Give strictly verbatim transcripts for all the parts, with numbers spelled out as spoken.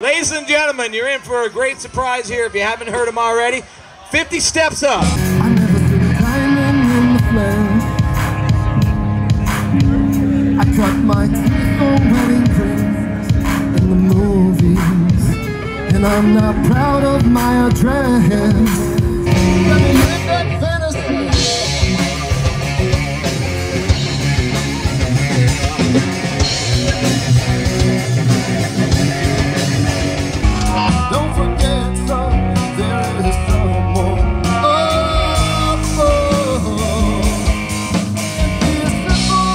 Ladies and gentlemen, you're in for a great surprise here if you haven't heard him already. fifty Steps Up. I never been climbing in the flesh. I cut my teeth on wedding rings in the movies, and I'm not proud of my address. Let me live that fantasy. Don't forget, son, there is someone. Oh, oh, it's simple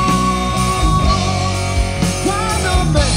kind of man.